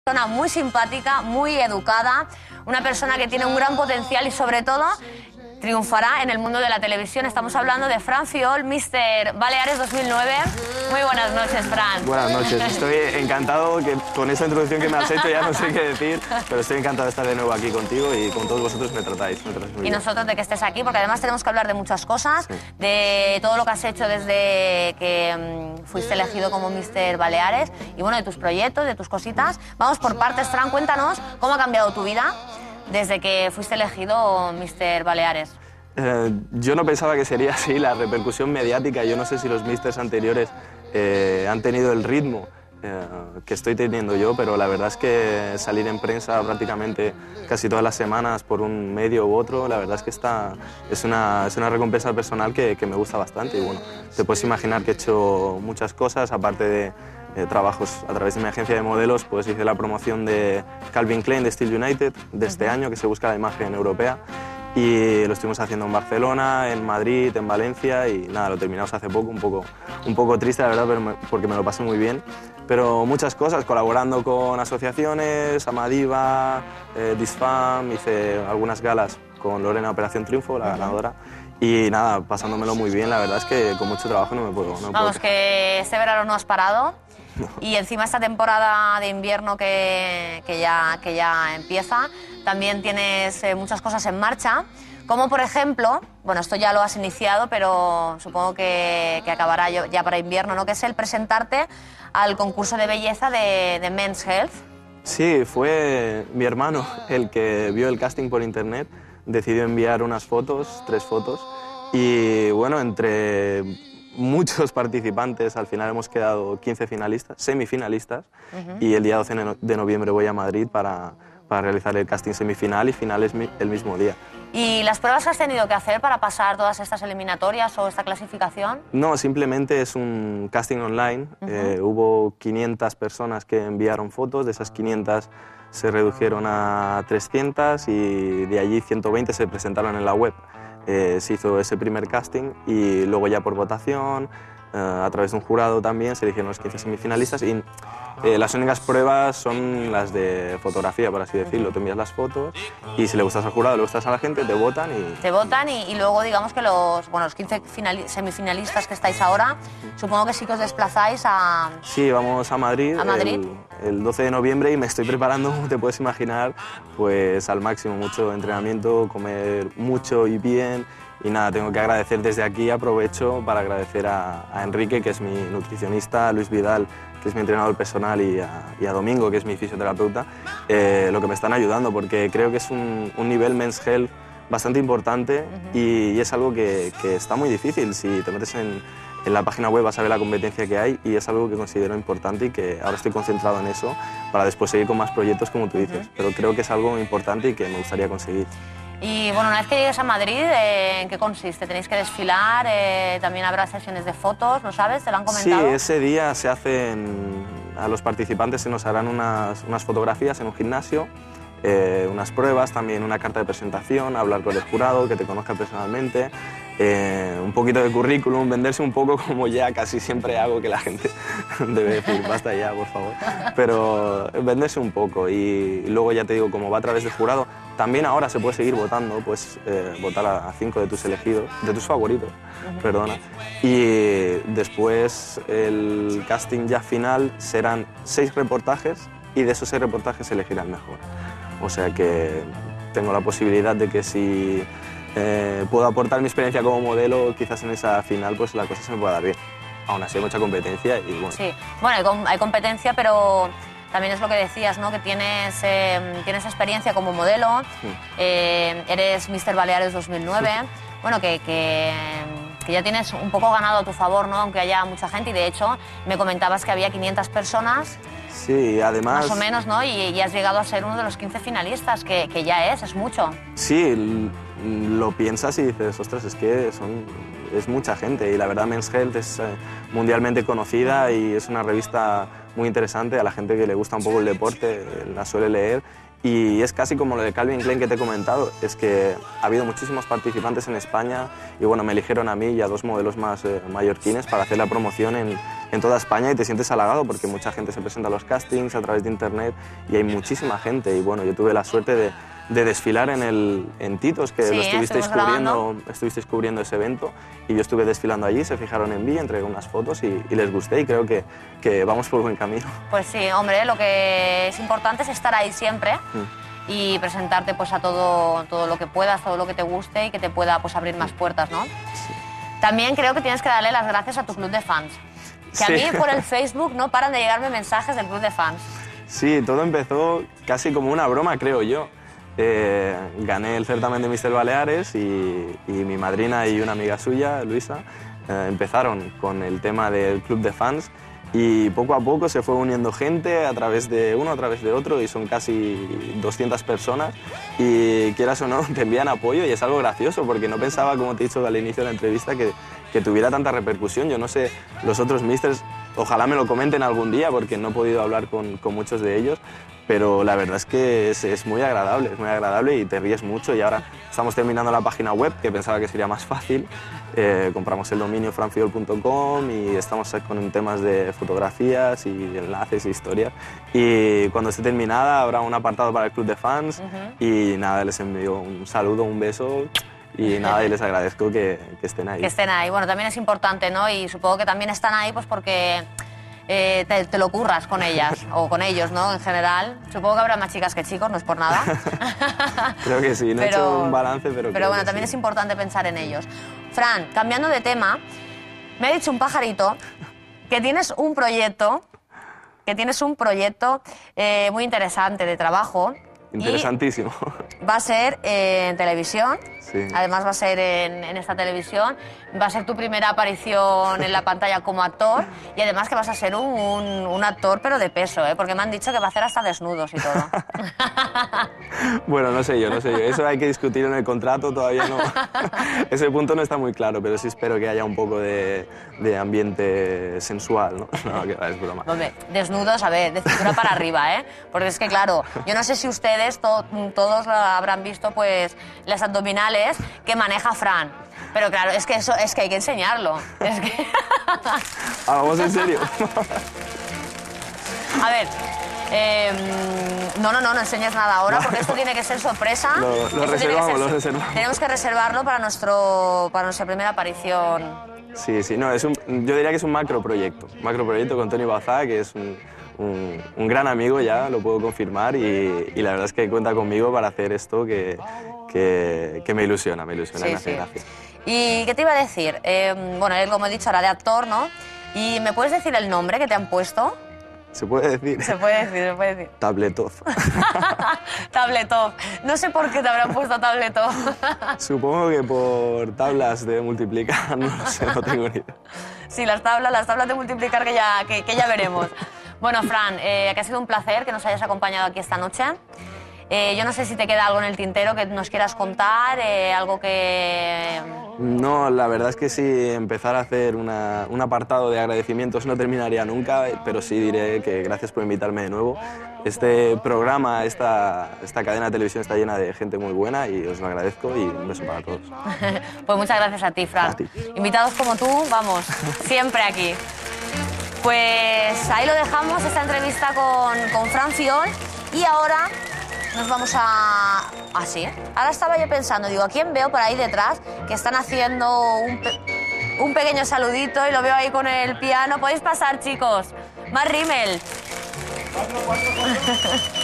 Una persona muy simpática, muy educada, una persona que tiene un gran potencial y sobre todo triunfará en el mundo de la televisión. Estamos hablando de Fran Fiol, Mister Baleares 2009. Muy buenas noches, Fran. Buenas noches. Estoy encantado que con esta introducción que me has hecho ya no sé qué decir, pero estoy encantado de estar de nuevo aquí contigo y con todos vosotros me tratáis muy bien. Y nosotros de que estés aquí, porque además tenemos que hablar de muchas cosas, sí, de todo lo que has hecho desde que fuiste elegido como Mister Baleares y bueno, de tus proyectos, de tus cositas. Vamos por partes, Fran, cuéntanos cómo ha cambiado tu vida desde que fuiste elegido Mister Baleares. Yo no pensaba que sería así la repercusión mediática. Yo no sé si los Misters anteriores han tenido el ritmo que estoy teniendo yo, pero la verdad es que salir en prensa prácticamente casi todas las semanas por un medio u otro, la verdad es que es una recompensa personal que me gusta bastante. Y bueno, te puedes imaginar que he hecho muchas cosas, aparte de trabajos a través de mi agencia de modelos, pues hice la promoción de Calvin Klein de Steel United de este año, que se busca la imagen europea, y lo estuvimos haciendo en Barcelona, en Madrid, en Valencia, y nada, lo terminamos hace poco, un poco triste la verdad, pero porque me lo pasé muy bien, pero muchas cosas, colaborando con asociaciones, Amadiva, Disfam, hice algunas galas con Lorena Operación Triunfo, la ganadora. Y nada, pasándomelo muy bien, la verdad es que con mucho trabajo no me puedo... Vamos, que este verano no has parado. No. Y encima esta temporada de invierno que ya empieza, también tienes muchas cosas en marcha, como por ejemplo, bueno, esto ya lo has iniciado, pero supongo que acabará ya para invierno, ¿no? Que es el presentarte al concurso de belleza de Men's Health. Sí, fue mi hermano el que vio el casting por internet, decidió enviar unas fotos, 3 fotos, y bueno, entre muchos participantes, al final hemos quedado 15 finalistas, semifinalistas, y el día 12 de noviembre voy a Madrid para realizar el casting semifinal y final el mismo día. ¿Y las pruebas que has tenido que hacer para pasar todas estas eliminatorias o esta clasificación? No, simplemente es un casting online. Hubo 500 personas que enviaron fotos, de esas 500 se redujeron a 300 y de allí 120 se presentaron en la web. Se hizo ese primer casting y luego ya por votación, a través de un jurado también, se eligieron los 15 semifinalistas y las únicas pruebas son las de fotografía, por así decirlo. Tú envías las fotos y si le gustas al jurado, le gustas a la gente, te votan y... Te votan y luego digamos que los 15 semifinalistas que estáis ahora, supongo que sí que os desplazáis a... Sí, vamos a Madrid, el 12 de noviembre y me estoy preparando, como te puedes imaginar, pues al máximo, mucho entrenamiento, comer mucho y bien. Y nada, tengo que agradecer desde aquí, aprovecho para agradecer a Enrique, que es mi nutricionista, a Luis Vidal, que es mi entrenador personal, y a Domingo, que es mi fisioterapeuta, lo que me están ayudando, porque creo que es un nivel Men's Health bastante importante y es algo que está muy difícil. Si te metes en la página web vas a ver la competencia que hay y es algo que considero importante y que ahora estoy concentrado en eso para después seguir con más proyectos, como tú dices, pero creo que es algo importante y que me gustaría conseguir. Y bueno, una vez que llegues a Madrid, ¿en qué consiste? ¿Tenéis que desfilar? ¿También habrá sesiones de fotos? ¿Lo sabes? ¿Te lo han comentado? Sí, ese día se hacen, a los participantes se nos harán unas fotografías en un gimnasio, unas pruebas, también una carta de presentación, hablar con el jurado, que te conozca personalmente, un poquito de currículum, venderse un poco como ya casi siempre hago, que la gente debe decir, basta ya, por favor, pero venderse un poco y luego ya te digo, como va a través del jurado, también ahora se puede seguir votando, puedes votar a 5 de tus elegidos, de tus favoritos, perdona, y después el casting ya final serán 6 reportajes y de esos 6 reportajes se elegirá el mejor. O sea que tengo la posibilidad de que si puedo aportar mi experiencia como modelo, quizás en esa final pues la cosa se me pueda dar bien. Aún así hay mucha competencia y bueno. Sí, bueno, hay competencia, pero también es lo que decías, ¿no? Que tienes experiencia como modelo, eres Mister Baleares 2009, bueno, que ya tienes un poco ganado a tu favor, ¿no? Aunque haya mucha gente, y de hecho me comentabas que había 500 personas. Sí, además... Más o menos, ¿no? Y has llegado a ser uno de los 15 finalistas, que ya es mucho. Sí, lo piensas y dices, ostras, es que es mucha gente, y la verdad Men's Health es mundialmente conocida y es una revista muy interesante. A la gente que le gusta un poco el deporte la suele leer, y es casi como lo de Calvin Klein que te he comentado, es que ha habido muchísimos participantes en España y bueno, me eligieron a mí y a 2 modelos más mallorquines para hacer la promoción en toda España y te sientes halagado porque mucha gente se presenta a los castings a través de internet y hay muchísima gente. Y bueno, yo tuve la suerte de desfilar en Titos, que Sí, lo estuvisteis cubriendo ese evento, y yo estuve desfilando allí, se fijaron en mí, entregué unas fotos y les gusté y creo que vamos por buen camino. Pues sí, hombre, lo que es importante es estar ahí siempre y presentarte pues a todo lo que puedas, todo lo que te guste y que te pueda pues abrir más puertas, ¿no? Sí. También creo que tienes que darle las gracias a tu club de fans, que a mí por el Facebook no paran de llegarme mensajes del club de fans. Sí, todo empezó casi como una broma, creo yo. Gané el certamen de Mister Baleares y mi madrina y una amiga suya, Luisa, empezaron con el tema del club de fans y poco a poco se fue uniendo gente a través de uno, a través de otro, y son casi 200 personas y quieras o no te envían apoyo y es algo gracioso porque no pensaba, como te he dicho al inicio de la entrevista, que tuviera tanta repercusión. Yo no sé, los otros misters, ojalá me lo comenten algún día porque no he podido hablar con muchos de ellos, pero la verdad es que es muy agradable y te ríes mucho. Y ahora estamos terminando la página web, que pensaba que sería más fácil. Compramos el dominio franfiol.com y estamos con temas de fotografías y enlaces e historias. Y cuando esté terminada habrá un apartado para el club de fans y nada, les envío un saludo, un beso. Y nada, y les agradezco que estén ahí. Que estén ahí. Bueno, también es importante, ¿no? Y supongo que también están ahí pues porque te lo curras con ellas o con ellos, ¿no? En general. Supongo que habrá más chicas que chicos, no es por nada. Creo que sí, no he hecho un balance, pero bueno, también es importante pensar en ellos. Fran, cambiando de tema, me ha dicho un pajarito que tienes un proyecto muy interesante de trabajo. Interesantísimo. Va a ser en televisión. Sí. Además va a ser en esta televisión, va a ser tu primera aparición en la pantalla como actor y además que vas a ser un actor pero de peso, ¿eh? Porque me han dicho que va a hacer hasta desnudos y todo. Bueno, no sé yo, eso hay que discutir en el contrato, todavía no. Ese punto no está muy claro, pero sí espero que haya un poco de ambiente sensual, ¿no? No, que va, es broma. Hombre, desnudos, a ver, de cintura para arriba, ¿eh? Porque es que claro, yo no sé si ustedes todos habrán visto pues las abdominales que maneja Fran. Pero claro, es que eso es que hay que enseñarlo. Es que... ¿Vamos en serio? A ver, no enseñes nada ahora porque esto tiene que ser sorpresa. Lo reservamos. Tenemos que reservarlo para nuestra primera aparición. Sí, no, yo diría que es un macroproyecto con Toni Bazá, que es un gran amigo ya, lo puedo confirmar, y la verdad es que cuenta conmigo para hacer esto que me ilusiona, me hace gracia. ¿Y qué te iba a decir? Bueno, él, como he dicho, hará de actor, ¿no? ¿Y me puedes decir el nombre que te han puesto? ¿Se puede decir? Se puede decir. Tabletov. Tabletov. No sé por qué te habrán puesto Tabletov. Supongo que por tablas de multiplicar, no sé, no tengo ni idea. Sí, las tablas de multiplicar que ya veremos. Bueno, Fran, que ha sido un placer que nos hayas acompañado aquí esta noche. Yo no sé si te queda algo en el tintero que nos quieras contar, algo que... No, la verdad es que sí, empezar a hacer un apartado de agradecimientos no terminaría nunca, pero sí diré que gracias por invitarme de nuevo. Este programa, esta cadena de televisión está llena de gente muy buena y os lo agradezco y un beso para todos. Pues muchas gracias a ti, Fran. A ti. Invitados como tú, vamos, siempre aquí. Pues ahí lo dejamos, esta entrevista con Fran Fiol, y ahora nos vamos a... Así, ahora estaba yo pensando, digo, ¿a quién veo por ahí detrás que están haciendo un pequeño saludito y lo veo ahí con el piano? ¿Podéis pasar, chicos? Más rímel.